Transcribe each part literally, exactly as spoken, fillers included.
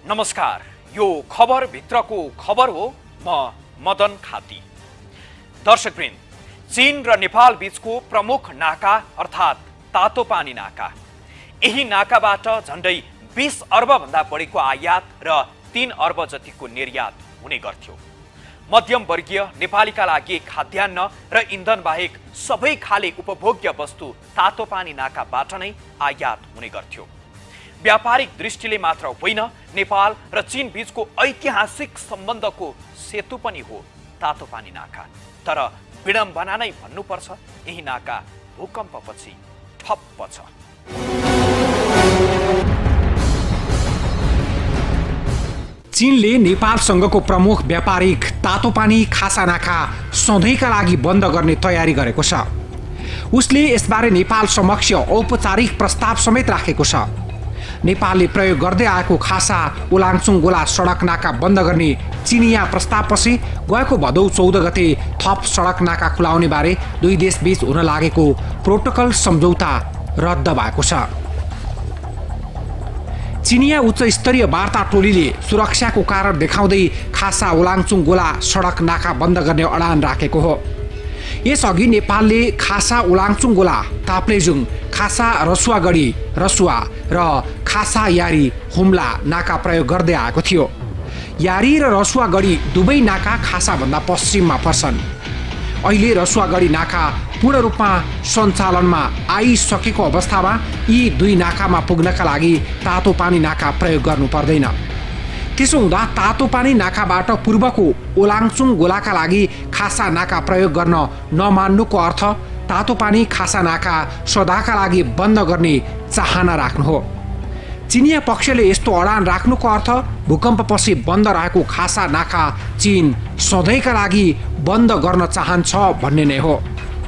नमस्कार, यो खबर भित्रको खबर हो। म मदन खाती। दर्शकवृन्द, चीन र नेपाल बीचको प्रमुख नाका अर्थात् तातोपानी नाका, यही नाकाबाट झन्डै बीस अर्ब भन्दा बढीको आयात र तीन अर्ब जतिको निर्यात हुने गर्थ्यो। मध्यम वर्गीय नेपालीका लागि खाद्यान्न र इन्धन बाहेक सबै खाले उपभोग्य वस्तु तातोपानी नाकाबाट नै आयात हुने गर्थ्यो। व्यापारिक दृष्टिले मात्र होइन, नेपाल र चीन बीचको ऐतिहासिक सम्बन्धको सेतु पनि हो तातोपानी नाका। तर विडम्बना नै भन्नुपर्छ, यही नाका भूकम्पपछि ठप्प छ। चीनले नेपालसँगको प्रमुख व्यापारिक तातोपानी खासा नाका सधैँका लागि बन्द गर्ने तयारी गरेको छ। उसले यसबारे नेपाल समक्ष औपचारिक प्रस्ताव समेत राखेको छ। नेपालले प्रयोग गर्दै आएको खासा उलाङचुङ गोला सडक नाका बन्द गर्ने चिनिया प्रस्तावपछि गएको भदौ चौध गते थप सडक नाका खुलाउने बारे दुई देशबीच हुन लागेको प्रोटोकल सम्झौता रद्द भएको छ। चिनिया उच्च स्तरीय वार्ता टोलीले सुरक्षाको कारण देखाउँदै खासा उलाङचुङ गोला सडक नाका बन्द गर्ने अडान राखेको हो। यसअघि नेपालले खासा उलाङचुङ गोला ताप्लेजुङ, खासा रसुवागढी रसुवा र खासा यारी हुम्ला नाका प्रयोग गर्दै आएको थियो। यारी र रसुवागढी दुवै नाका खासाभन्दा पश्चिममा पर्छन्। अहिले रसुवागढी नाका पूर्ण रूपमा सञ्चालनमा आइसकेको अवस्थामा यी दुई नाकामा पुग्नका लागि तातोपानी नाका प्रयोग गर्नु पर्दैन। त्यसो हुँदा तातोपानी नाकाबाट पूर्वको ओलाङचुङ गोलाका लागि खासा नाका प्रयोग गर्न नमान्नुको अर्थ तातोपानी खासा नाका सदाका लागि बन्द गर्ने चाहना राख्नु हो। चिनिया पक्षले यस्तो अडान राख्नुको अर्थ भूकम्पपछि बन्द रहेको खासा नाका चीन सधैँका लागि बन्द गर्न चाहन्छ भन्ने नै हो।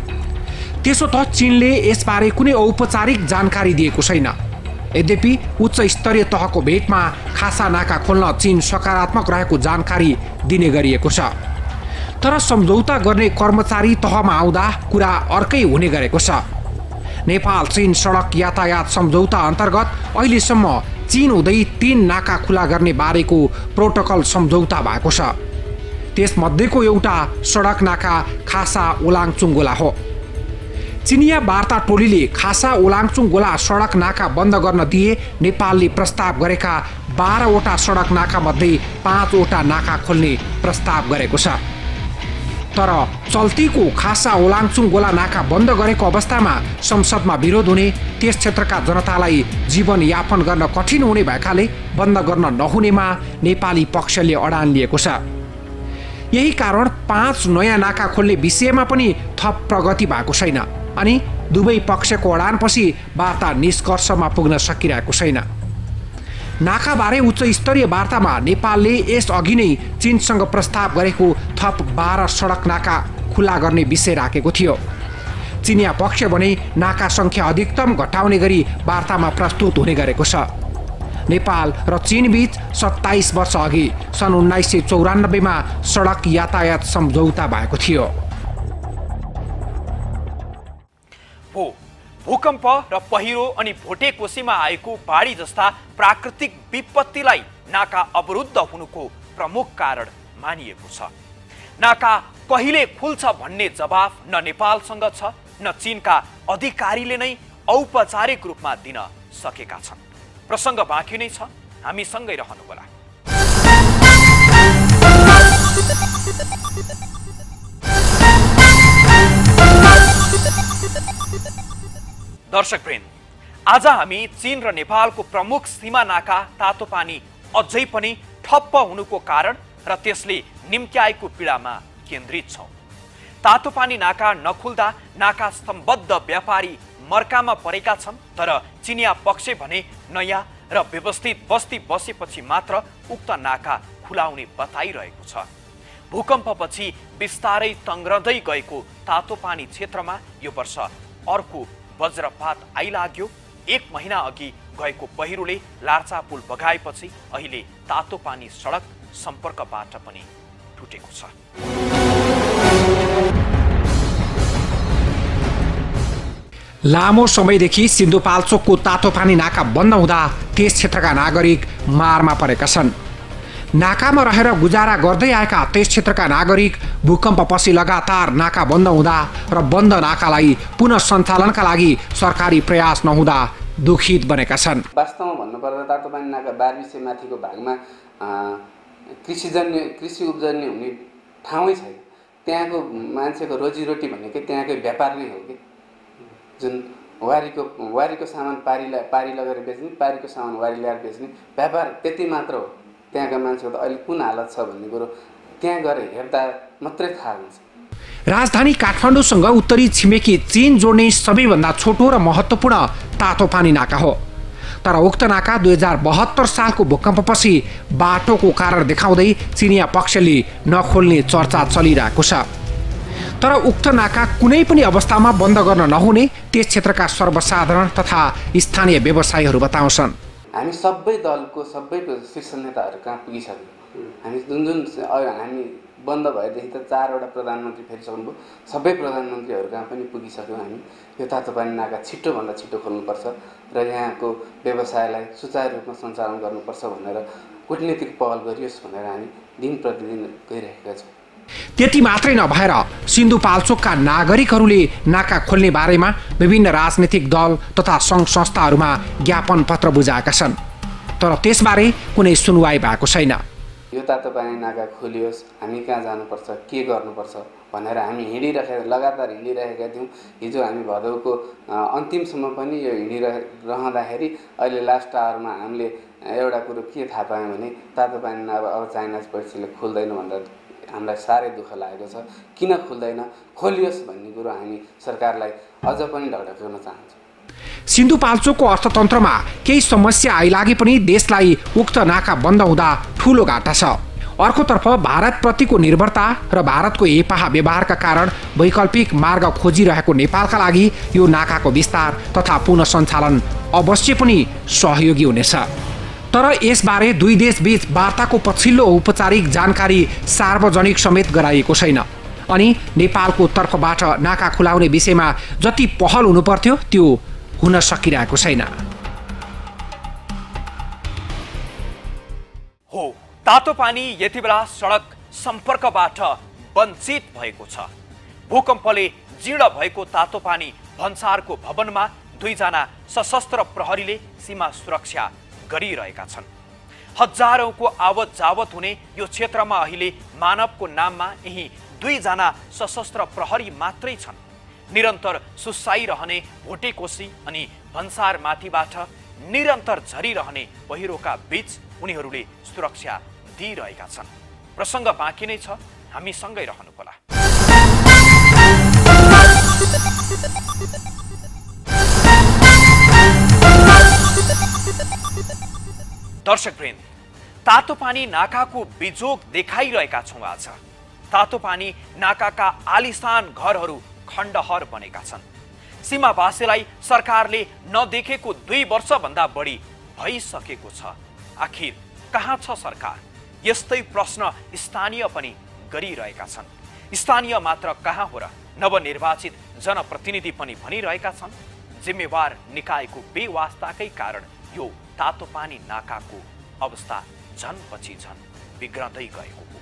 त्यसो त चीनले यसबारे कुनै औपचारिक जानकारी दिएको छैन। यद्यपि उच्च स्तरीय तहको भेटमा खासा नाका खोल्न चीन सकारात्मक रहेको जानकारी दिने गरिएको छ। तर सम्झौता गर्ने कर्मचारी तहमा आउँदा कुरा अर्कै हुने गरेको छ। नेपाल चीन सडक यातायात सम्झौता अन्तर्गत अहिलेसम्म चीन हुँदै तीन नाका खुला गर्ने बारेको प्रोटोकल सम्झौता भएको छ। त्यसमध्येको एउटा सडक नाका खासा उलाङचुङ गोला हो। चिनिया वार्ता टोलीले खासा उलाङचुङ गोला सडक नाका बन्द गर्न दिए नेपालले प्रस्ताव गरेका बाह्रवटा सडक नाका मध्ये पाँचवटा नाका खोल्ने प्रस्ताव गरेको छ। तर चल्तीको खासा उलाङचुङ गोला नाका बन्द गरेको अवस्थामा संसदमा विरोध हुने, त्यस क्षेत्रका जनतालाई जीवनयापन गर्न कठिन हुने भएकाले बन्द गर्न नहुनेमा नेपाली पक्षले अडान लिएको छ। यही कारण पाँच नयाँ नाका खोल्ने विषयमा पनि थप प्रगति भएको छैन अनि दुवै पक्षको अडानपछि वार्ता निष्कर्षमा पुग्न सकिरहेको छैन। नाकाबारे उच्च स्तरीय वार्तामा नेपालले यसअघि नै चीनसँग प्रस्ताव गरेको थप बाह्र सडक नाका खुला गर्ने विषय राखेको थियो। चिनिया पक्ष भने नाका सङ्ख्या अधिकतम घटाउने गरी वार्तामा प्रस्तुत हुने गरेको छ। नेपाल र चीन बीच सत्ताइस वर्ष अघि सन् उन्नाइस सय चौरानब्बेमा सडक यातायात सम्झौता भएको थियो। भूकम्प र पहिरो अनि भोटे कोसीमा आएको बाढी जस्ता प्राकृतिक विपत्तिलाई नाका अवरुद्ध हुनुको प्रमुख कारण मानिएको छ। नाका कहिले खुल्छ भन्ने जवाफ न नेपालसँग छ न चीनका अधिकारीले नै औपचारिक रूपमा दिन सकेका छन्। प्रसङ्ग बाँकी नै छ, हामी सँगै रहनुहोला। दर्शकवृन्द, आज हामी चीन र नेपालको प्रमुख सीमा नाका तातोपानी अझै पनि ठप्प हुनुको कारण र त्यसले निम्त्याएको पीडामा केन्द्रित छौं। तातोपानी नाका नखुल्दा नाका सम्बद्ध व्यापारी मर्कामा परेका छन्। तर चिनिया पक्ष भने नयाँ र व्यवस्थित बस्ती बसेपछि मात्र उक्त नाका खुलाउने बताइरहेको छ। भूकम्पपछि बिस्तारै तङ्ग्रदै गएको तातोपानी क्षेत्रमा यो वर्ष अर्को वज्रपात आइलाग्यो। एक महिना अघि गएको पहिरोले लार्चा पुल बगाएपछि अहिले तातोपानी सडक सम्पर्कबाट पनि टुटेको छ। लामो समयदेखि सिन्धुपाल्चोकको तातोपानी नाका बन्द हुँदा त्यस क्षेत्रका नागरिक मारमा परेका छन्। नाकामा रहेर गुजारा गर्दै आएका त्यस क्षेत्रका नागरिक भूकम्पपछि लगातार नाका बन्द हुँदा र बन्द नाकालाई पुनः सञ्चालनका लागि सरकारी प्रयास नहुँदा दुखित बनेका छन्। वास्तवमा भन्नुपर्दा तातोपानी नाका बारबिसे माथिको भागमा कृषिजन्य कृषि उब्जन्य हुने ठाउँै छैन। त्यहाँको मान्छेको रोजीरोटी भनेकै त्यहाँकै व्यापार नै हो कि, जुन वारीको वारीको सामान पारी पारी लगेर बेच्ने, पारीको सामान वारी ल्याएर बेच्ने व्यापार त्यति मात्र हो। त्यहाँका मान्छेको त अहिले कुन हालत छ भन्ने कुरो त्यहाँ गएर हेर्दा मात्रै थाहा हुन्छ। राजधानी काठमाडौँसँग उत्तरी छिमेकी चीन जोड्ने सबैभन्दा छोटो र महत्त्वपूर्ण तातोपानी नाका हो। तर उक्त नाका दुई हजार बहत्तर सालको भूकम्पपछि बाटोको कारण देखाउँदै चिनिया पक्षले नखोल्ने चर्चा चलिरहेको छ। तर उक्त नाका कुनै पनि अवस्थामा बन्द गर्न नहुने त्यस क्षेत्रका सर्वसाधारण तथा स्थानीय व्यवसायीहरू बताउँछन्। हामी सबै दलको सबै शीर्ष नेताहरू कहाँ पुगिसक्यौँ। हामी जुन जुन हामी बन्द भएदेखि त चारवटा प्रधानमन्त्री फेरिसक्नुभयो, सबै प्रधानमन्त्रीहरू कहाँ पनि पुगिसक्यौँ। हामी यो तातोपानी नाका छिटोभन्दा छिटो खोल्नुपर्छ र यहाँको व्यवसायलाई सुचारू रूपमा सञ्चालन गर्नुपर्छ भनेर कूटनीतिक पहल गरियोस् भनेर हामी दिन प्रतिदिन गइरहेका छौँ। त्यति मात्रै नभएर सिन्धुपाल्चोकका नागरिकहरूले नाका खोल्ने बारेमा विभिन्न राजनीतिक दल तथा सङ्घ संस्थाहरूमा ज्ञापन पत्र बुझाएका छन्, तर त्यसबारे कुनै सुनवाई भएको छैन। यो तातोपानी नाका खोलियोस्, हामी कहाँ जानुपर्छ, के गर्नुपर्छ भनेर हामी हिँडिरहेका लगातार हिँडिरहेका थियौँ। हिजो हामी भदौको अन्तिमसम्म पनि यो हिँडिरहँदाखेरि अहिले लास्ट आवरमा हामीले एउटा कुरो के थाहा पायौँ भने तातोपानी नाका अब चाइना पैसाले खोल्दैन भनेर हामीलाई साह्रै दुःख लागेको छ। किन खोल्दैन, खोलियोस् भन्ने कुरो हामी सरकारलाई अझ पनि ढकढक्याउन चाहन्छौँ। सिन्धुपाल्चोकको अर्थतन्त्रमा केही समस्या आइलागे पनि देशलाई उक्त नाका बन्द हुँदा ठूलो घाटा छ। अर्कोतर्फ भारतप्रतिको निर्भरता र भारतको हेपाहा व्यवहारका कारण वैकल्पिक मार्ग खोजिरहेको नेपालका लागि यो नाकाको विस्तार तथा पुनः सञ्चालन अवश्य पनि सहयोगी हुनेछ। तर यसबारे दुई देशबीच वार्ताको पछिल्लो औपचारिक जानकारी सार्वजनिक समेत गराइएको छैन। अनि नेपालको तर्फबाट नाका खुलाउने विषयमा जति पहल हुनुपर्थ्यो त्यो हुन सकिरहेको छैन। हो, तातोपानी यति बेला सडक सम्पर्कबाट वञ्चित भएको छ। भूकम्पले जीर्ण भएको तातोपानी भन्सारको भवनमा दुईजना सशस्त्र प्रहरीले सीमा सुरक्षा गरिरहेका छन्। हजारौंको आवत जावत हुने यो क्षेत्रमा अहिले मानवको नाममा यही दुईजना सशस्त्र प्रहरी मात्रै छन्। निरन्तर सुसाइरहने भोटेकोशी अनि भन्सार माथिबाट निरन्तर झरिरहने पहिरोका बीच उनीहरूले सुरक्षा दिइरहेका छन्। प्रसङ्ग बाँकी नै छ, हामी सँगै रहनुहोला। दर्शकवृन्द, तातोपानी नाकाको बिजोग देखाइरहेका छौँ। आज तातोपानी नाकाका आलिशान घरहरू खण्डहर बनेका छन्। सीमावासीलाई सरकारले नदेखेको दुई वर्षभन्दा बढी भइसकेको छ। आखिर कहाँ छ सरकार? यस्तै प्रश्न स्थानीय पनि गरिरहेका छन्। स्थानीय मात्र कहाँ हो र, नवनिर्वाचित जनप्रतिनिधि पनि भनिरहेका छन् जिम्मेवार निकायको बेवास्ताकै कारण यो तातोपानी नाकाको अवस्था झन पछि झन बिग्रदै गएको हो।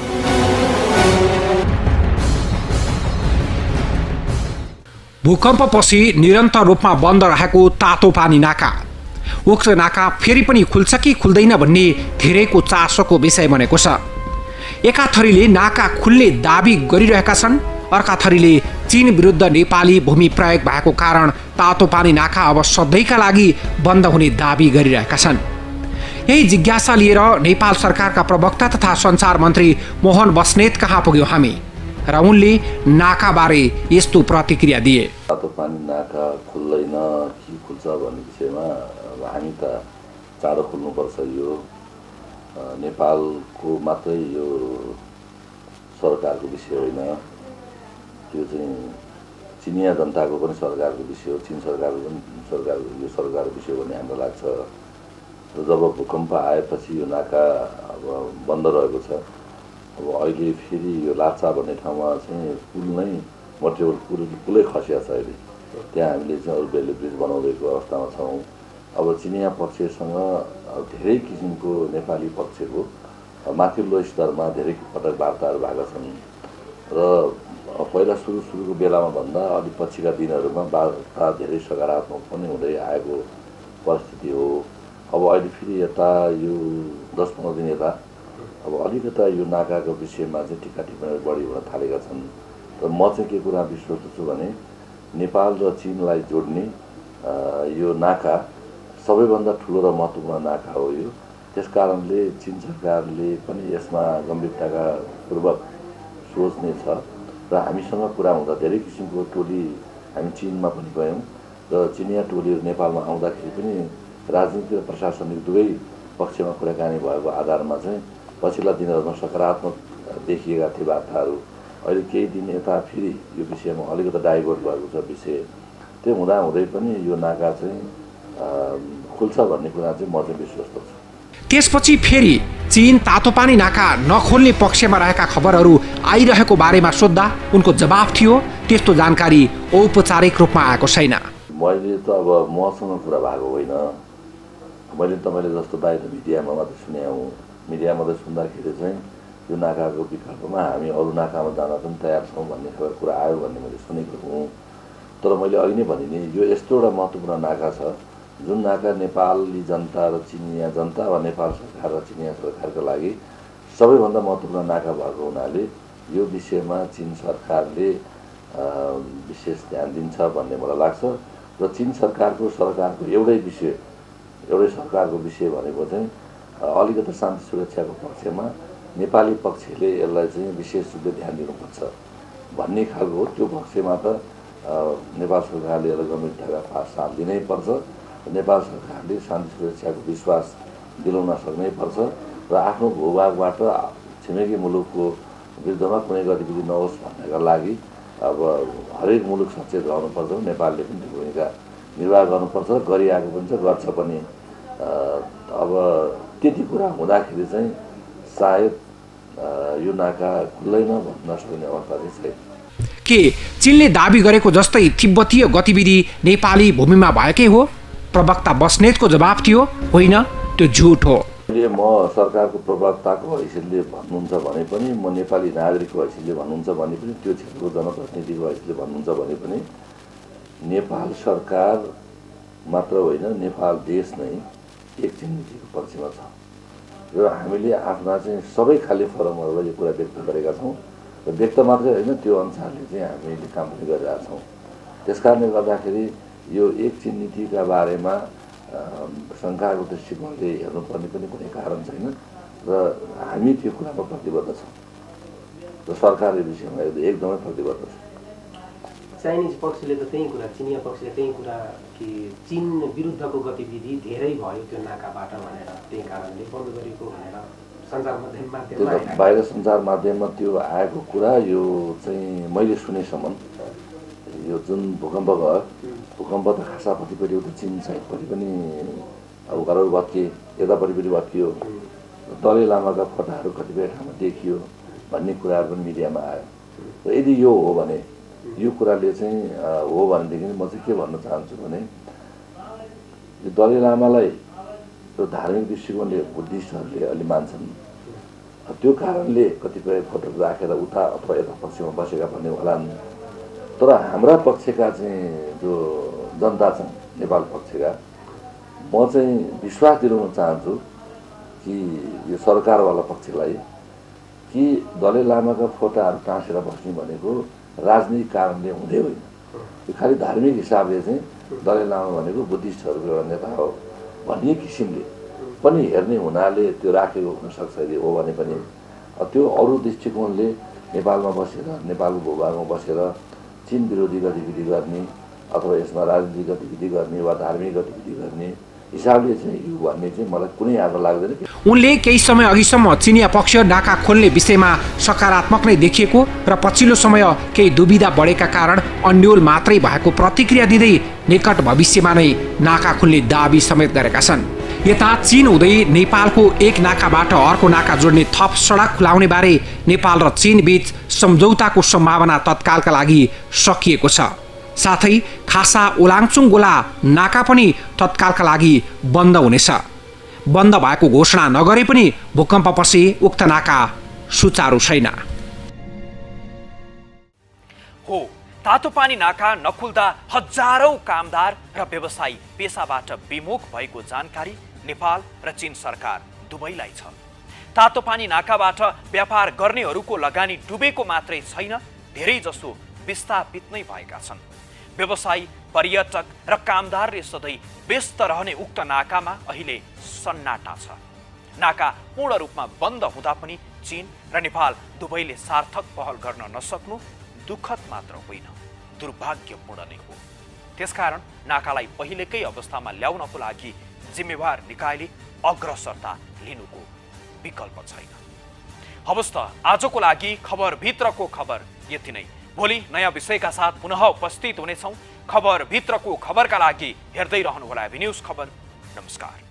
भूकम्पपछि निरन्तर रूपमा बन्द रहेको तातोपानी नाका, उक्त नाका फेरि पनि खुल्छ कि खुल्दैन भन्ने धेरैको चासोको विषय बनेको छ। एका थरीले नाका खुल्ने दाबी गरिरहेका छन्, अर्का थरीले चीन विरुद्ध नेपाली भूमि प्रयोग भएको कारण तातोपानी नाका अब सधैँका लागि बन्द हुने दाबी गरिरहेका छन्। यही जिज्ञासा लिएर नेपाल सरकारका प्रवक्ता तथा सञ्चार मन्त्री मोहन बस्नेत कहाँ पुग्यौँ हामी र उनले नाकाबारे यस्तो प्रतिक्रिया दिए। तातोपानी नाका खुल्दैन कि खुल्छ भन्ने विषयमा हामी त चाँडो खुल्नुपर्छ। यो नेपालको मात्रै यो सरकारको विषय होइन, यो चाहिँ चिनिया जनताको पनि सरकारको विषय हो, चीन सरकारको पनि सरकार यो सरकारको विषय भन्ने हामीलाई लाग्छ। र जब भूकम्प आएपछि यो नाका अब बन्द रहेको छ। अब अहिले फेरि यो लाचा भन्ने ठाउँमा चाहिँ पुल नै मटेरियल पुल पुलै खसिया छ अहिले। त्यहाँ हामीले चाहिँ अरू बेलले ब्रिज बनाउँदैको अवस्थामा छौँ। अब चिनिया पक्षसँग धेरै किसिमको नेपाली पक्षको माथिल्लो स्तरमा धेरै पटक वार्ताहरू भएका छन् र पहिला सुरु सुरुको बेलामा भन्दा अलि पछिका दिनहरूमा वार्ता धेरै सकारात्मक पनि हुँदै आएको परिस्थिति हो। अब अहिले फेरि यता यो दस पन्ध्र दिन यता अब अलिकता यो नाकाको विषयमा चाहिँ टिका टिप्पणी बढी हुन थालेका छन्। र म चाहिँ के कुरा विश्वस्त छु भने नेपाल र चीनलाई जोड्ने यो नाका सबैभन्दा ठुलो र महत्त्वपूर्ण नाका हो यो। त्यस कारणले चीन सरकारले पनि यसमा गम्भीरताका पूर्वक सोच्ने छ र हामीसँग कुरा हुँदा धेरै किसिमको टोली हामी चीनमा पनि गयौँ र चिनिया टोलीहरू नेपालमा आउँदाखेरि पनि राजनीतिक र प्रशासनिक दुवै पक्षमा कुराकानी भएको आधारमा चाहिँ पछिल्ला दिनहरूमा सकारात्मक देखिएका थिए वार्ताहरू। अहिले केही दिन यता फेरि यो विषयमा अलिकति डाइभर्ट भएको छ विषय। त्यो हुँदा हुँदै पनि यो नाका चाहिँ खुल्छ भन्ने कुरा चाहिँ म चाहिँ विश्वस्त छु। त्यसपछि फेरि चीन तातोपानी नाका नखोल्ने पक्षमा रहेका खबरहरू आइरहेको बारेमा सोद्धा उनको जवाफ थियो त्यस्तो जानकारी औपचारिक रूपमा आएको छैन। मैले त अब मसँग कुरा भएको होइन, मैले तपाईँले जस्तो बाहिर मिडियामा मात्रै सुने हौँ। मिडियामा मात्रै सुन्दाखेरि चाहिँ यो नाकाको विकल्पमा हामी अरू नाकामा जान पनि तयार छौँ भन्ने खबर कुरा आयो भन्ने मैले सुनेको हुँ। तर मैले अघि नै भने नि यो यस्तो एउटा महत्त्वपूर्ण नाका छ जुन नाका नेपाली जनता र चिनिया जनता वा नेपाल सरकार र चिनिया सरकारका लागि सबैभन्दा महत्त्वपूर्ण नाका भएको हुनाले यो विषयमा चीन सरकारले विशेष ध्यान दिन्छ भन्ने मलाई लाग्छ। र चीन सरकारको सरकारको एउटै विषय एउटै सरकारको विषय भनेको चाहिँ अलिकति शान्ति सुरक्षाको पक्षमा नेपाली पक्षले यसलाई चाहिँ विशेष रूपले ध्यान दिनुपर्छ भन्ने खालको हो। त्यो पक्षमा त नेपाल सरकारले यसलाई गम्भीरताका साथ दिनै पर्छ। नेपाल सरकारले शान्ति सुरक्षाको विश्वास दिलाउन सक्नै पर्छ र आफ्नो भूभागबाट छिमेकी मुलुकको विरुद्धमा कुनै गतिविधि नहोस् भन्नका लागि अब हरेक मुलुक सचेत रहनुपर्छ। नेपालले पनि त्यो भूमिका निर्वाह गर्नुपर्छ, गरिआएको पनि छ, गर्छ पनि। अब त्यति कुरा हुँदाखेरि चाहिँ सायद यो नाका खुल्दैन भन्न सक्ने अवस्था चाहिँ छैन। के चीनले दाबी गरेको जस्तै तिब्बतीय गतिविधि नेपाली भूमिमा भएकै हो? प्रवक्ता बस्नेतको जवाफ थियो होइन, त्यो झुट हो। म सरकारको प्रवक्ताको हैसियतले भन्नुहुन्छ भने पनि म नेपाली नागरिकको हैसियतले भन्नुहुन्छ भने पनि त्यो क्षेत्रको जनप्रतिनिधिको हैसियतले भन्नुहुन्छ भने पनि नेपाल सरकार मात्र होइन नेपाल देश नै एक चीन नीतिको पक्षमा छ र हामीले आफ्ना चाहिँ सबै खाले फोरमहरूमा यो कुरा व्यक्त गरेका छौँ र व्यक्त मात्रै होइन त्यो अनुसारले चाहिँ हामीले काम पनि गरिरहेका छौँ। त्यस कारणले गर्दाखेरि यो एक चीन नीतिका बारेमा शङ्काको दृष्टिकोणले हेर्नुपर्ने पनि कुनै कारण छैन र हामी त्यो कुरामा प्रतिबद्ध छौँ र सरकार यो विषयमा एकदमै प्रतिबद्ध छ। चाइनिज पक्षले त त्यही कुरा, चिनिया पक्षले त्यही कुरा कि चीन विरुद्धको गतिविधि धेरै भयो त्यो नाकाबाट भनेर त्यही कारणले बन्द गरेको भनेर सञ्चार माध्यममा बाहिर सञ्चार माध्यममा त्यो आएको कुरा यो चाहिँ मैले सुनेसम्म यो जुन भूकम्प भयो भूकम्प त खासापट्टिपट्टि उता चीन साइडपट्टि पनि अब घरहरू भत्किए, यतापट्टि पनि भत्कियो, दलाई लामाका फोटाहरू कतिपय ठाउँमा देखियो भन्ने कुराहरू पनि मिडियामा आयो। र यदि यो हो भने यो कुराले चाहिँ हो भनेदेखि म चाहिँ के भन्न चाहन्छु भने यो दलाई लामालाई त्यो धार्मिक दृष्टिकोणले बुद्धिस्टहरूले अलि मान्छन्, त्यो कारणले कतिपय फोटोहरू राखेर उता अथवा यता पक्षमा बसेका भन्ने होलान्। तर हाम्रा पक्षका चाहिँ जो जनता छन् नेपाल पक्षका, म चाहिँ विश्वास दिलाउन चाहन्छु कि यो सरकारवाला पक्षलाई कि दलाई लामाका फोटाहरू टाँसेर बस्ने भनेको राजनीतिक कारणले हुँदै होइन, यो खालि धार्मिक हिसाबले चाहिँ दलाई लामा भनेको बुद्धिस्टहरूको एउटा नेता हो भन्ने किसिमले पनि हेर्ने हुनाले त्यो राखेको हुनसक्छ। यदि हो भने पनि त्यो अरू दृष्टिकोणले नेपालमा बसेर नेपालको भूभागमा बसेर चीन विरोधी गतिविधि गर्ने अथवा यसमा राजनीतिक गतिविधि गर्ने वा धार्मिक गतिविधि गर्ने हिसाबले चाहिँ यो भन्ने चाहिँ मलाई कुनै आग्रह लाग्दैन। उनले केही समय अघिसम्म चिनिया पक्ष नाका खोल्ने विषयमा सकारात्मक नै देखिएको र पछिल्लो समय केही दुविधा बढेका कारण अन्यल मात्रै भएको प्रतिक्रिया दिँदै निकट भविष्यमा नै नाका खोल्ने दाबी समेत गरेका छन्। यता चीन हुँदै नेपालको एक नाकाबाट अर्को नाका जोड्ने थप सडक खुलाउने बारे नेपाल र चीन बीच सम्झौताको सम्भावना तत्कालका लागि सकिएको छ। साथै खासा ओलाङचुङ गोला नाका पनि तत्कालका लागि बन्द हुनेछ। बन्द भएको घोषणा नगरे पनि भूकम्पपछि उक्त नाका सुचारू छैन। हो, तातोपानी नाका नखुल्दा हजारौं कामदार र व्यवसायी पेसाबाट विमुख भएको जानकारी नेपाल र चीन सरकार दुवैलाई छ। तातोपानी नाकाबाट व्यापार गर्नेहरूको लगानी डुबेको मात्रै छैन, धेरै जसो विस्थापित नै भएका छन्। व्यवसायी, पर्यटक र कामदारले सधैँ व्यस्त रहने उक्त नाकामा अहिले सन्नाटा छ। नाका पूर्ण रूपमा बन्द हुँदा पनि चीन र नेपाल दुवैले सार्थक पहल गर्न नसक्नु दुःखद मात्र होइन, दुर्भाग्यपूर्ण नै हो। त्यसकारण नाकालाई पहिलेकै अवस्थामा ल्याउनको लागि जिम्मेवार निकायले अग्रसरता लिनुको विकल्प छैन। हवस् त आजको लागि खबर भित्रको खबर यति नै। भोलि नयाँ विषयका साथ पुनः उपस्थित हुनेछौँ। खबर भित्रको खबरका लागि हेर्दै रहनुहोला एभी न्यूज खबर। नमस्कार।